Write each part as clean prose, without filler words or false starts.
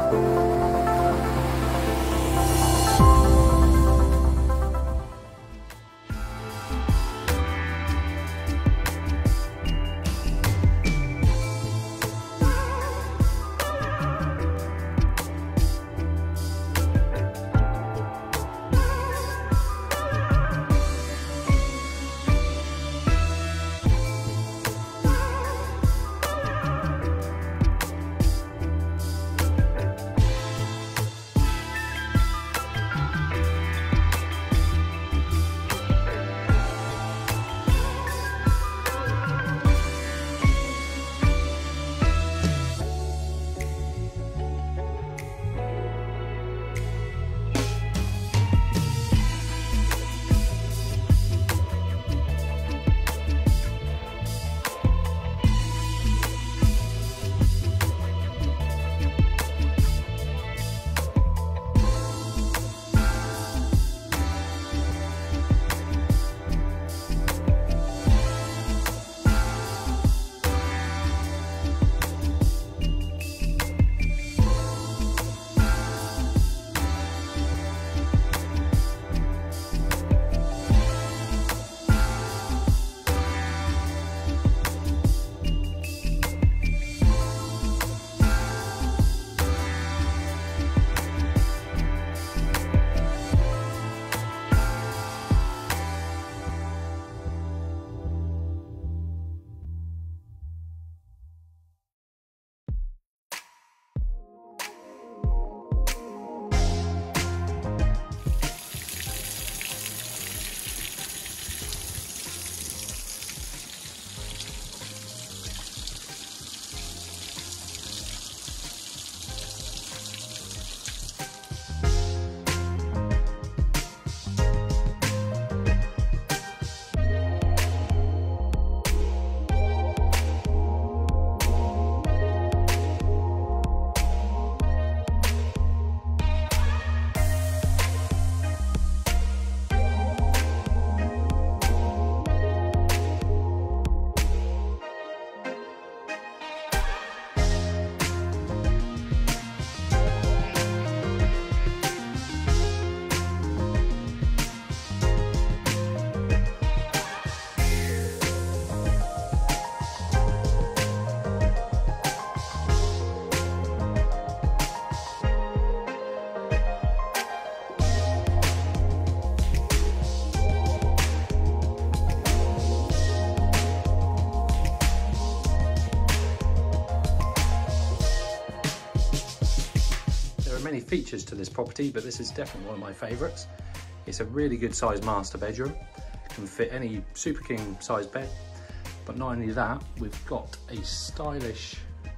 many features to this property, but this is definitely one of my favourites. It's a really good sized master bedroom, can fit any super king sized bed, but not only that, we've got a stylish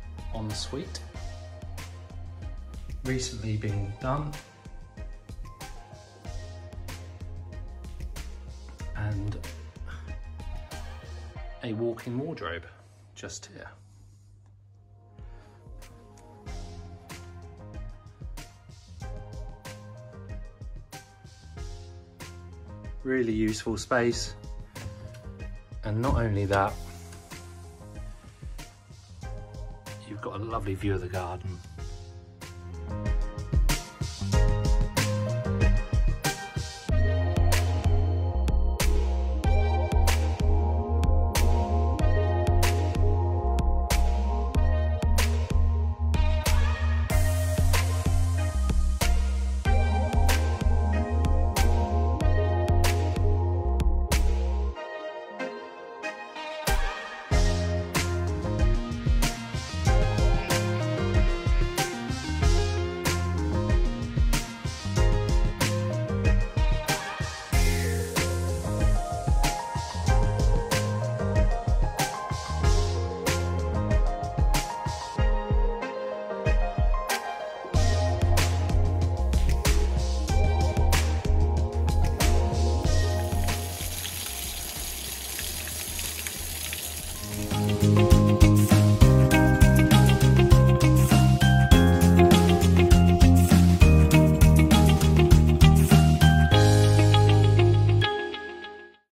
ensuite recently been done, and a walk-in wardrobe just here. Really useful space, and not only that, you've got a lovely view of the garden.